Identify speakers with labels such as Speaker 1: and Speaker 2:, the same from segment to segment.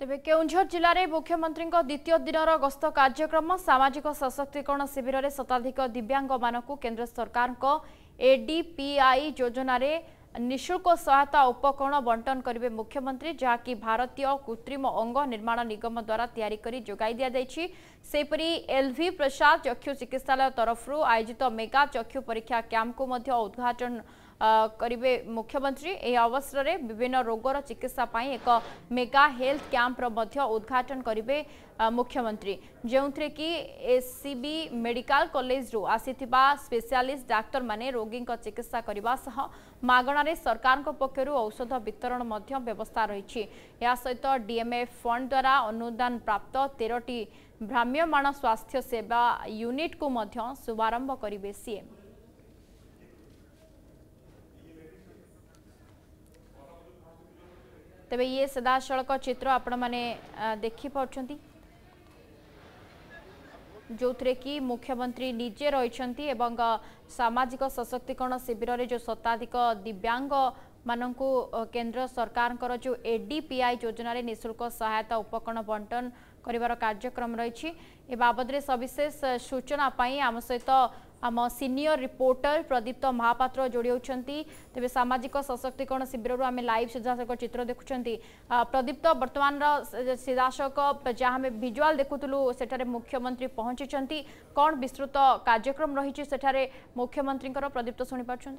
Speaker 1: तेबे केउंझर जिले में मुख्यमंत्री द्वितीय दिनर गस्त कार्यक्रम सामाजिक सशक्तिकरण शिविर में शताधिक दिव्यांग मानक केंद्र सरकार एडीपीआई योजना निःशुल्क सहायता उपकरण बंटन करेंगे मुख्यमंत्री जहाँकि भारतीय कृत्रिम अंग निर्माण निगम द्वारा तैयारी करी जोगाई दिया जायछि। सेपरी एलवी प्रसाद चक्षु चिकित्सालय तरफ आयोजित मेगा चक्षु परीक्षा कैंप को मध्य उद्घाटन करेंगे मुख्यमंत्री। यह अवसर में विभिन्न रोगर चिकित्सा पाई एक मेगा हेल्थ कैंप उद्घाटन करेंगे मुख्यमंत्री जो कि एससीबी मेडिकल कॉलेज रु आसीथिबा स्पेशलिस्ट डाक्टर माने रोगी चिकित्सा करने सह मागणारे सरकार पक्षर औषध वितरण व्यवस्था रही। या सहित डीएमएफ फंड द्वारा अनुदान प्राप्त 13टी भ्राम्यमाण स्वास्थ्य सेवा यूनिट को शुभारंभ करेंगे सीएम। तेबे ये सीधासलख चित्र आपण माने देखि पाउछंती जो थे कि मुख्यमंत्री निजे रही एवं सामाजिक सशक्तिकरण शिविर में जो शताधिक दिव्यांग मानू केंद्र सरकार जो एडीपीआई योजना निःशुल्क सहायता उपकरण बंटन कर कार्यक्रम रही। ए बाबद सविशेष सूचना आम सहित आम सीनियर रिपोर्टर प्रदीप्त महापात्र जोड़ी होती। तेज सामाजिक सशक्तिकरण शिविर आम लाइव सीधासख चित्र देखुं। प्रदीप्त बर्तमान सीधासख जहाँ आम भिजुआल देखुलु सेठारे मुख्यमंत्री पहुंची कौन विस्तृत कार्यक्रम रही सेठारे मुख्यमंत्री प्रदीप्त शुणी पार्टी।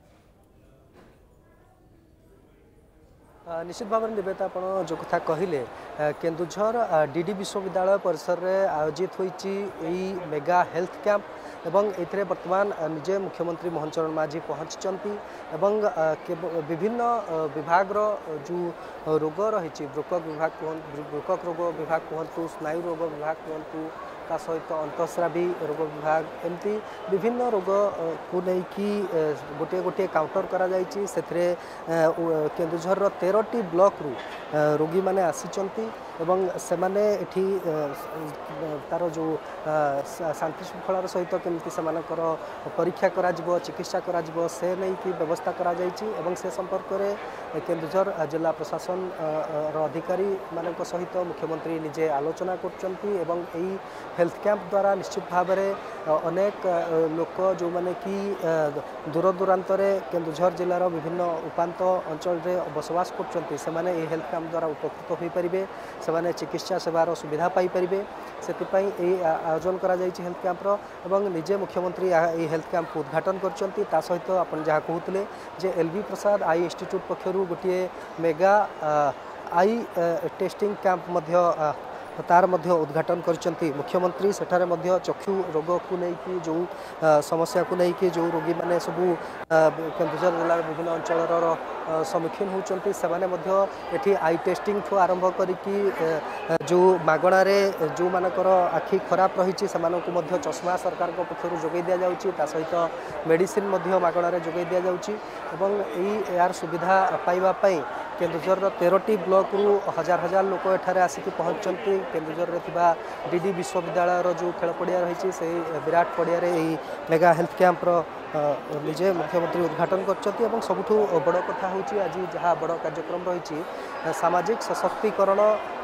Speaker 2: निश्चित भाव में निवेदित आप जो कथा कहले केन्दुझर डीडी विश्वविद्यालय परिसर में आयोजित होती मेगा हेल्थ कैंप एवं ए वर्तमान निजे मुख्यमंत्री मोहन चरण माझी पहुंची एवं विभिन्न विभाग जो रोग रही बृकक रोग विभाग कहतु स्नायु रोग विभाग कहतु ता सहित अंतःस्रावी रोग विभाग एमती विभिन्न रोग को लेकिन गोटे गोटे काउंटर करा जायछि। सेथरे केन्दुझर 13टी ब्लॉक रु रोगी माने आसीचंती एवं सेमाने एठी तार जो शांति श्रृंखलार सहित केमती सेमानकर परीक्षा करा जिवो चिकित्सा करा जिवो से नहीं कि व्यवस्था करा जायछि एवं से संपर्क रे केन्दुझर जिला प्रशासन अधिकारी मानक सहित मुख्यमंत्री निजे आलोचना करचंती एवं एई हेल्थ कैंप द्वारा निश्चित भाव में अनेक लोक जो माने कि दूर दूरांत केन्दुझर जिलार विभिन्न उपांत अंचल बसवास करचंती सेमाने एई हेल्थ कैंप द्वारा उपकृत हो पारिबे सेमाने चिकित्सा सेवार सुविधा पाई परिबे सेतिपई एई आयोजन करा जायछि हेल्थ कैंपर एवं निजे मुख्यमंत्री एई हेल्थ कैंप उद्घाटन करचंती। ता सहित आपण जहाँ कहते जे एलवी प्रसाद आई इंस्टीट्यूट पक्षरु गोटे मेगा आई टेस्टिंग कैंप तार मध्य उद्घाटन करचंती मुख्यमंत्री। सेठारे मध्य चक्षु रोग को लेकिन जो समस्या को लेकिन जो रोगी माने सबू केन्दुझर जिलार विभिन्न अंचल सम्मुखीन होती से एठी आई टेस्टिंग ठू आरंभ करिकी जो मागणारे जो मानकर आखि खराब रही चश्मा सरकार पक्षर जोगाई दि जाउची ता सहित मेडिसिन मागणारे जोगाई दि जाउची एवं यार सुविधा पाइबा पई केन्दुझर 13टी ब्लॉक रु हजार हजार लोक एठारे आसिक पहुंचती। केन्दुझर रे थिबा डीडी विश्वविद्यालय जो खेल पड़िया रही से विराट पड़िया मेगा हेल्थ कैंप निजे मुख्यमंत्री उद्घाटन कर सबुठू बड़ कथा होची आज जहाँ बड़ कार्यक्रम रही सामाजिक सशक्तिकरण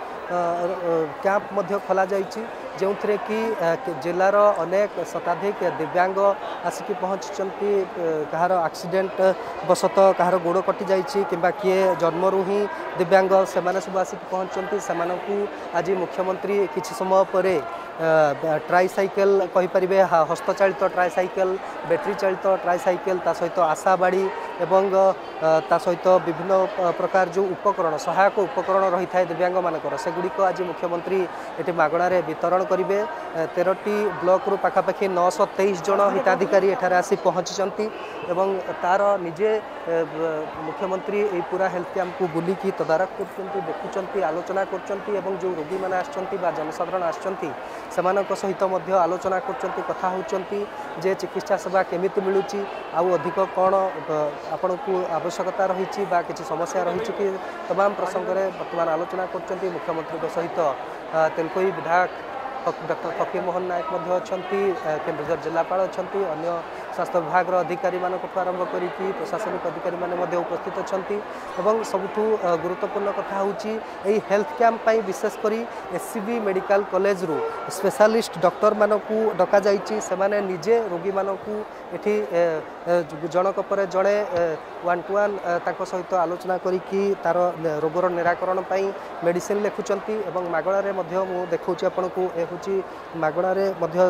Speaker 2: कैंप मध्य खोला जाइछि जो थे कि जिलार अनेक शताधिक दिव्यांग आसिक पहुँचती कहार एक्सीडेंट बसत कहार गोड़ कटि जाइछि किंबा किए जन्मरू ही दिव्यांग से सब आसिक पहुँचती से आज मुख्यमंत्री किछि समय पर ट्राईसाइकेल कहींपारे हस्तचालित ट्राईसाइकेल बैटेरी चालित ट्राईसाइकेल ता सहित आशा बाड़ी एवं ता सहित विभिन्न प्रकार जो उपकरण सहायक उपकरण रही है दिव्यांग मानकर सेगुड़िक आज मुख्यमंत्री ये मागणारे वितरण करेंगे। 13टी ब्लॉक रु पाखापाखि 923 जन हिताधिकारी एठारे आसी पहुँची एवं तार निजे मुख्यमंत्री ये पूरा हेल्थ कैंप को बुलिकी तदारख कर देखुं आलोचना कर जो रोगी मैंने आसछंती बा जनसाधारण आसछंती सेमानक सहित आलोचना करचंती कथा होचंती जे चिकित्सा सेवा केमिति मिलुची आउ अधिक कौन आपण को आवश्यकता रही बा किसी समस्या रही कि तमाम प्रसंग में वर्तमान आलोचना करचंती मुख्यमंत्री सहित तेलकोई विधायक डॉक्टर फकीर मोहन नायक केन्दुझर जिलापाल अच्छा अन्य स्वास्थ्य विभाग अधिकारी आरंभ करी प्रशासनिक अधिकारी माने उपस्थित अच्छा सबुठ गुरुत्वपूर्ण कथा हूँ हेल्थ कैंप विशेषकर एससीबी मेडिकल कॉलेज रु स्पेशलिस्ट डॉक्टर मानक डका से निजे रोगी मानक ये जनक पर जड़े वन टू वन सहित आलोचना करी तार रोगर निराकरण मेडिसिन लिखुंट और मागणारे देखा आपन को ये हूँ मागणारे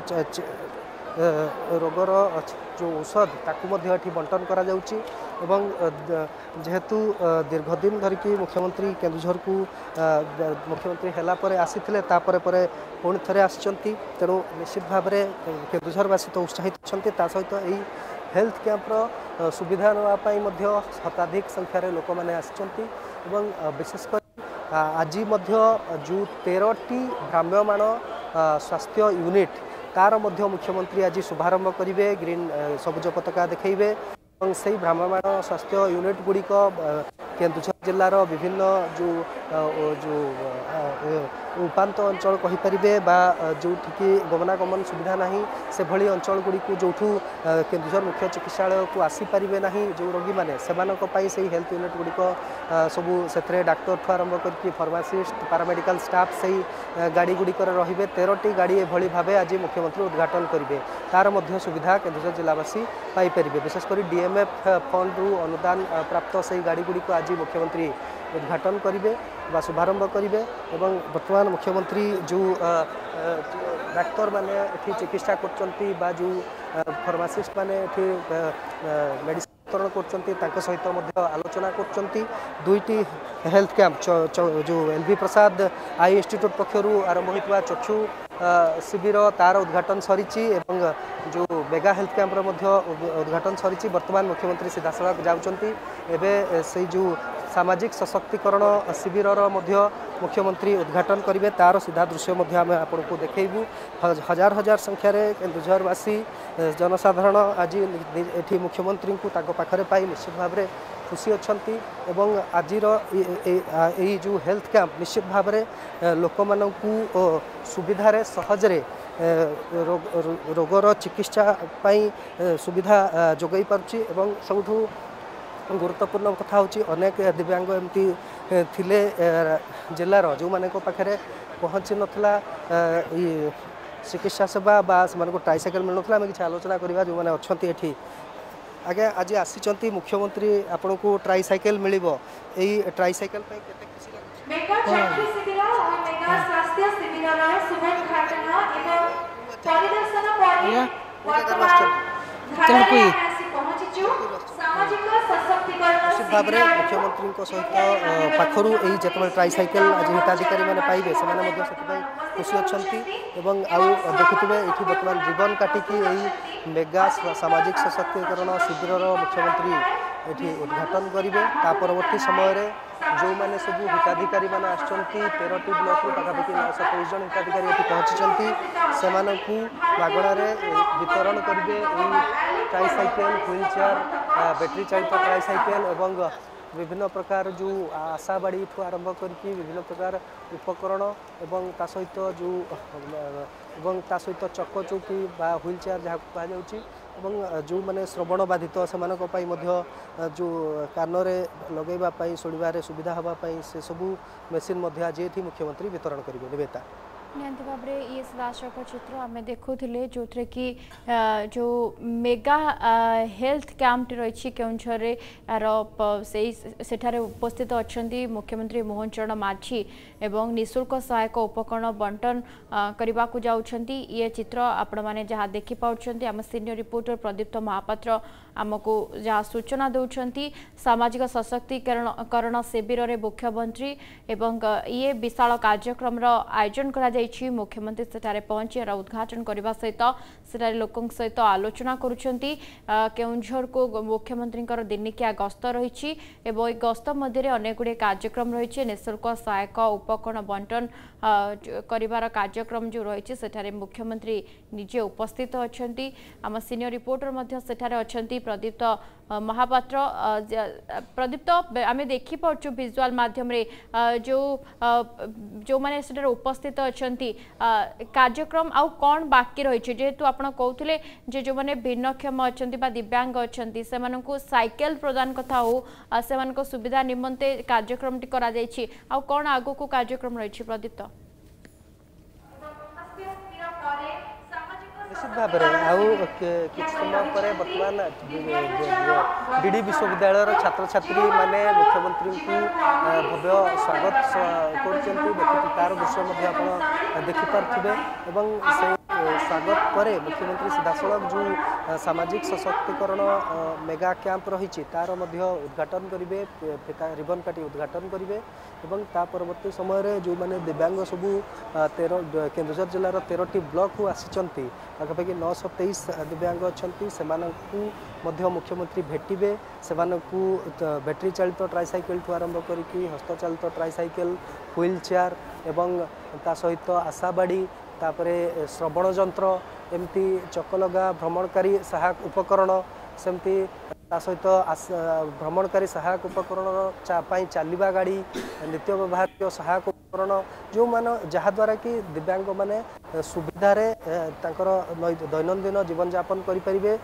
Speaker 2: रोगर जो औषध ताकू बंटन करा जाउची एवं जेहेतु दीर्घदिन धरिकी मुख्यमंत्री केन्दुझर को मुख्यमंत्री हैला परे आसीथिले तापरे परे पुणी थरे आसिचंती तेणु निश्चित भाव में केन्दुझरवासी तो उत्साहित अच्छा ता सहित यही हेल्थ कैंपर सुविधा नापी शताधिक संख्यार लोक मैंने आसिचंती एवं विशेषकर आज जो 13टी भ्राम्यमाण स्वास्थ्य यूनिट तार मुख्यमंत्री आज शुभारंभ करेंगे ग्रीन सबुज पताका देखिए और से भ्राम्यमाण स्वास्थ्य यूनिट गुड़िक केन्दुझर जिलार विभिन्न जो उपात अंचल कहींपारे जो गमनागमन सुविधा ना से भली अंचल गुड़ी जो केन्दुझर मुख्य चिकित्सालय को आसीपारे ना जो रोगी मैंने से हेल्थ यूनिट गुड़िक सबू से डाक्तर ठू आरंभ कर फार्मासीस्ट पारामेडिकल स्टाफ से गाड़ी गुड़िक रे 13टी गाड़ी एभली भाव आज मुख्यमंत्री उद्घाटन करेंगे तार सुविधा केन्दुझर जिलावासी पाइपर विशेषकर डीएमएफ फंड रु अनुदान प्राप्त से गाड़ी गुड़िक आज मुख्यमंत्री उद्घाटन करेंगे बा शुभारंभ करेंगे एवं वर्तमान मुख्यमंत्री जो डाक्तर माने चिकित्सा कर जो फार्मासीस्ट माने मेडिसिन वितरण कर सहित आलोचना कर दुईटी हेल्थ कैंप जो एलवी प्रसाद आई इंस्टीट्यूट पक्षर आरंभ होता चक्षु शिविर तार उद्घाटन सरी जो मेगा हेल्थ कैंपर उद्घाटन सरी वर्तमान मुख्यमंत्री सीधासख जाउछंती एबे से जो सामाजिक सशक्तिकरण शिविर मुख्यमंत्री उद्घाटन करेंगे तार सीधा दृश्य आम आपको देखू हजार हजार संख्यार केन्दुझरवासी जनसाधारण आज ये मुख्यमंत्री को पाखरे पाई निश्चित भाव में खुशी अच्छा एवं आज जो हेल्थ कैंप निश्चित भाव में लोक मानू सुविधार सहजरे रोगर चिकित्सा सुविधा जोगाई पारुछि एवं सबुठु गुरुत्वपूर्ण कथा हूँ अनेक दिव्यांग एमती थिले जिलार जो माने पाखे पहुँची नाला चिकित्सा सेवा को ट्राइसाइकेल मिल ना आम कि आलोचना करवा जो मैंने अच्छा ये आगे आज आसी मुख्यमंत्री आपन को ट्राइसाइकेल मिल ट्राइसाइकेल निश्चित भाव में मुख्यमंत्री सहित पाखर यही जो ट्राइसाइकेल आज हिताधिकारी मैंने पाइबे से खुशी अच्छा देखुए ये बर्तमान जीवन काटिकी यही मेगा सामाजिक सशक्तिकरण शिविर मुख्यमंत्री ये उद्घाटन करेंगे परवर्ती समय जो मैंने सब हिताधिकारी मैंने आसती 13टी ब्लॉक पाखापाखि 923 जन हिताधिकारी ये पहुँची से मागणार वितरण करेंगे ट्राइसाइकेल व्हील चेयर बैटेरी चालित ट्राइसाइकेल एवं विभिन्न प्रकार जो आशा बाड़ी ठू आरंभ करके विभिन्न प्रकार उपकरण एवं ता सहित चक चौकी व्हील चेयर जहाँ कहुच्छी जो मैंने श्रवण बाधित से जो कान लगेवाई शुणवे सुविधा हाँपाई से सबू मेसीन आज ये मुख्यमंत्री वितरण करेंगे निवेता
Speaker 1: निहंती भाव में ये दर्शक चित्र आम देखुले जो थे कि जो मेगा हेल्थ कैंप रही केउंझर सेठारे उपस्थित अच्छा मुख्यमंत्री मोहन चरण माझी एवं निःशुल्क सहायक उपकरण बंटन करने को जाउछंती ये चित्र आपण मैंने जहाँ देखिपार्टी आम सीनियर रिपोर्टर प्रदीप्त महापात्र आमको जहाँ सूचना दौरान सामाजिक सशक्तिकरण शिविर में मुख्यमंत्री एवं ये विशाल कार्यक्रम आयोजन करा मुख्यमंत्री सेठारे पहुंची उद्घाटन करने सहित से लोक सहित आलोचना करुछंती केउंझर को मुख्यमंत्री दिनिकिया गस्त रही गस्त मध्य अनेक गुड़े कार्यक्रम रही निःशुल्क सहायक उपकरण बंटन कर कार्यक्रम जो रही मुख्यमंत्री निजे उपस्थित अच्छा आम सीनियर रिपोर्टर अच्छा प्रदीप्त महापात्र। प्रदीप्त आम देखिपु विजुआल माध्यम जो जो मैंने उपस्थित अच्छा कार्यक्रम आउ कौन बाकी रही जेहेतु आप कहते जो मैंने भिन्नक्षम अच्छा दिव्यांग अच्छा से साइकेल प्रदान कथा हो से सुविधा निमंते कार्यक्रम टी करा जायछि आउ कौन आगो को कार्यक्रम रही प्रदीप्त?
Speaker 2: निश्चित भाव में कि समय पर बर्तमान डीडी विश्वविद्यालय छात्र छात्री माने मुख्यमंत्री को भव्य स्वागत कर तार दृश्य आप देखिपे स्वागत पर मुख्यमंत्री सीधासलख जो सामाजिक सशक्तिकरण मेगा कैंप रही तार उद्घाटन करेंगे रिबन काटी उद्घाटन करेंगे परवर्ती समय जो मैंने दिव्यांग सबू 13 केन्दुझर जिलार 13टी ब्लॉक को आसी पाखापाखि 923 दिव्यांग अच्छा से मुख्यमंत्री भेटे से बैटेरी चालित ट्राइसाइकेल ठू आरंभ करके हस्तचालित ट्राइसाइकेल व्हील चेयर एवं ता सहित आशाबाड़ी तापरे श्रवण जंत्र एमती चकलगा भ्रमणकारी सहायक उपकरण सेमती सहित भ्रमणकारी सहायक उपकरण चलवा गाड़ी नित्य व्यवहार्य सहायक उपकरण जो मान जहाद्वारा कि दिव्यांग माने सुविधार दैनंदिन जीवन यापन करें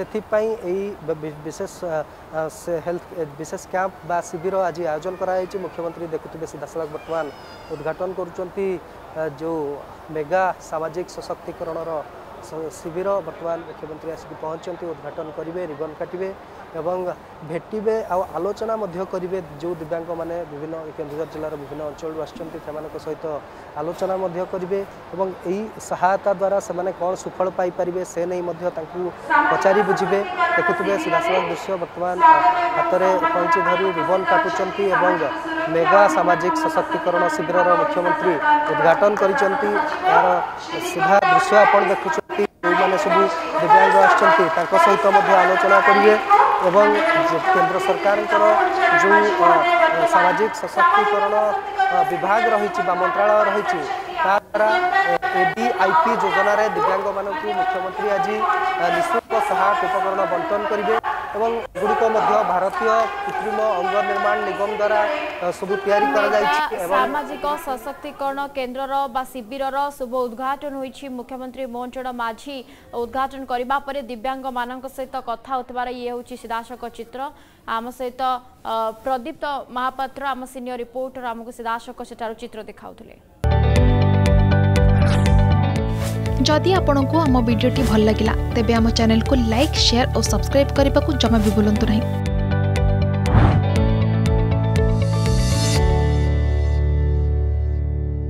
Speaker 2: से विशेष हेल्थ विशेष कैंप बा शिविर आज आयोजन कराई। मुख्यमंत्री देखुए सीधासलख बर्तमान उद्घाटन करुँच जो मेगा सामाजिक सशक्तिकरण शिविर बर्तमान मुख्यमंत्री आसिक पहुँचती उद्घाटन करेंगे रिबन काटे एवं भेटे आलोचना करेंगे जो दिव्यांग मैंने विभिन्न केन्दुझर जिलार विभिन्न अंचल आसमान सहित आलोचना करेंगे और यही सहायता द्वारा से कौन सुफल पाइपर से नहीं पचारि बुझे। देखुए सीधासलख दृश्य बर्तमान हाथ में कैंची धरी रिबन काटुंट मेगा सामाजिक सशक्तिकरण शिविर मुख्यमंत्री उद्घाटन कर सीधा दृश्य आप देखुं जो सब दिव्यांग सहित आलोचना करेंगे एवं केंद्र सरकार जो सामाजिक सशक्तिकरण विभाग रही मंत्रालय रही द्वारा ADIP योजना दिव्यांग मानक मुख्यमंत्री आज निःशुल्क सहायक उपकरण बंटन करेंगे एवं गुड़िक भारतीय कृत्रिम अंग निर्माण निगम द्वारा सब तैयारी
Speaker 1: सामाजिक सशक्तिकरण केन्द्र शिविर शुभ उद्घाटन होइछि। मुख्यमंत्री मोहन चरण माझी उद्घाटन करबा परे दिव्यांग मानक सहित कथा होतबार ये होछि सीधासलख चित्र। आम सहित प्रदीप्त महापात्र आम सीनियर रिपोर्टर आमको सीधासलख सेठार चित्र देखाउथिले।
Speaker 3: जदि आपंक आम भिडी भल लगा तेब आम चैनल को लाइक शेयर और सब्सक्राइब करने को जमा भी भूलु नहीं।